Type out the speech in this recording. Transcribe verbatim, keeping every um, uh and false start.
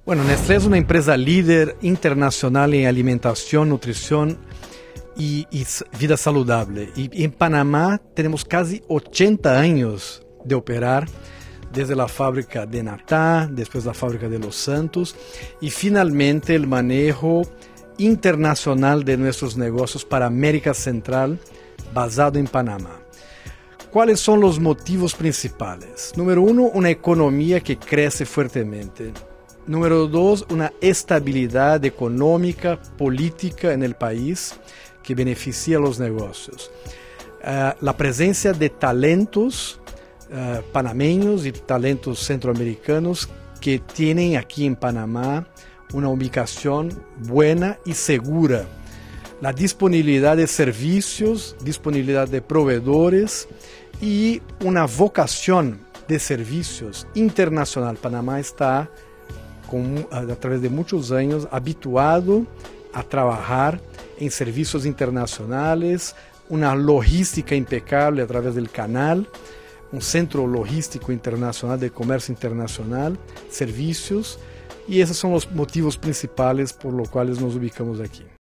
Bueno, Nestlé es una empresa líder internacional en alimentación, nutrición y, y vida saludable. Y en Panamá tenemos casi ochenta años de operar, desde la fábrica de Natá, después la fábrica de Los Santos y finalmente el manejo internacional de nuestros negocios para América Central, basado en Panamá. ¿Cuáles son los motivos principales? Número uno, una economía que crece fuertemente. Número dos, una estabilidad económica, política en el país que beneficia a los negocios. Uh, la presencia de talentos uh, panameños y talentos centroamericanos que tienen aquí en Panamá una ubicación buena y segura. La disponibilidad de servicios, disponibilidad de proveedores y una vocación de servicios internacional. Panamá está, con, a través de muchos años, habituado a trabajar en servicios internacionales, una logística impecable a través del canal, un centro logístico internacional de comercio internacional, servicios, y esos son los motivos principales por los cuales nos ubicamos aquí.